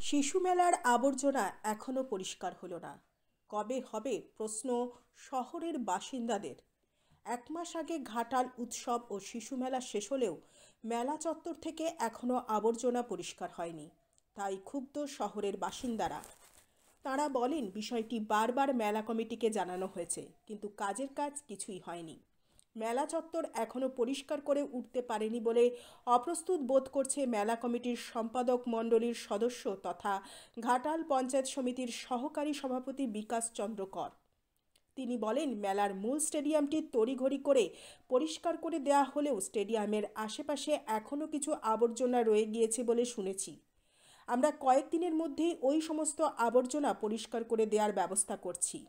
শিশু মেলার আবর্জনা এখনও পরিষ্কার হলো না। কবে হবে প্রশ্ন শহরের বাসিন্দাদের। এক মাস আগে ঘাটাল উৎসব ও শিশু মেলা শেষ হলেও মেলা চত্বর থেকে এখনও আবর্জনা পরিষ্কার হয়নি। তাই ক্ষুব্ধ শহরের বাসিন্দারা। তাঁরা বলেন বিষয়টি বারবার মেলা কমিটিকে জানানো হয়েছে, কিন্তু কাজের কাজ কিছুই হয়নি। মেলা চত্বর এখনও পরিষ্কার করে উঠতে পারেনি বলে অপ্রস্তুত বোধ করছে মেলা কমিটির সম্পাদক মণ্ডলীর সদস্য তথা ঘাটাল পঞ্চায়েত সমিতির সহকারী সভাপতি বিকাশ চন্দ্র কর। তিনি বলেন, মেলার মূল স্টেডিয়ামটি তড়িঘড়ি করে পরিষ্কার করে দেওয়া হলেও স্টেডিয়ামের আশেপাশে এখনও কিছু আবর্জনা রয়ে গিয়েছে বলে শুনেছি। আমরা কয়েকদিনের মধ্যেই ওই সমস্ত আবর্জনা পরিষ্কার করে দেওয়ার ব্যবস্থা করছি।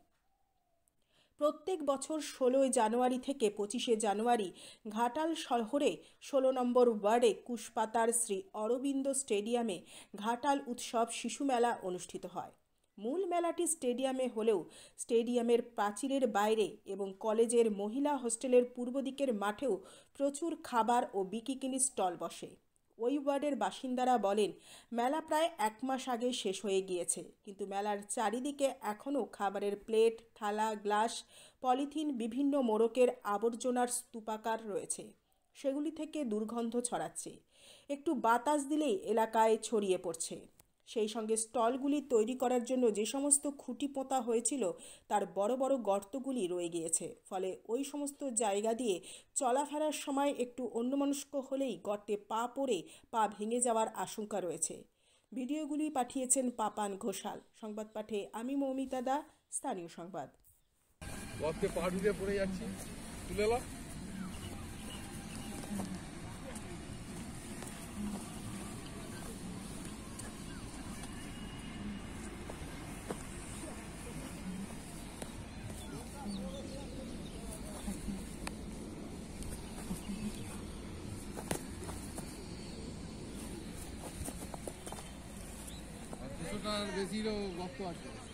প্রত্যেক বছর 16 জানুয়ারি থেকে 25 জানুয়ারি ঘাটাল শহরে 16 নম্বর ওয়ার্ডে কুশপাতার শ্রী অরবিন্দ স্টেডিয়ামে ঘাটাল উৎসব শিশু মেলা অনুষ্ঠিত হয়। মূল মেলাটি স্টেডিয়ামে হলেও স্টেডিয়ামের প্রাচীরের বাইরে এবং কলেজের মহিলা হোস্টেলের পূর্ব দিকের মাঠেও প্রচুর খাবার ও বিকিনি স্টল বসে। ওই ওয়ার্ডের বাসিন্দারা বলেন, মেলা প্রায় এক মাস আগে শেষ হয়ে গিয়েছে, কিন্তু মেলার চারিদিকে এখনও খাবারের প্লেট, থালা, গ্লাস, পলিথিন, বিভিন্ন মোড়কের আবর্জনার স্তূপাকার রয়েছে। সেগুলি থেকে দুর্গন্ধ ছড়াচ্ছে। একটু বাতাস দিলেই এলাকায় ছড়িয়ে পড়ছে। সেই সঙ্গে স্টলগুলি তৈরি করার জন্য যে সমস্ত খুঁটি পোঁতা হয়েছিল তার বড় বড় গর্তগুলি রয়ে গিয়েছে। ফলে ওই সমস্ত জায়গা দিয়ে চলাফেরার সময় একটু অন্যমনস্ক হলেই গর্তে পা পড়ে পা ভেঙে যাওয়ার আশঙ্কা রয়েছে। ভিডিওগুলি পাঠিয়েছেন পাপান ঘোষাল। সংবাদ পাঠে আমি মৌমিতা দা, স্থানীয় সংবাদ। গর্তে পা ঢুকে পড়ে যাচ্ছি, তুলে নাও। বেশি গর্ত আছে।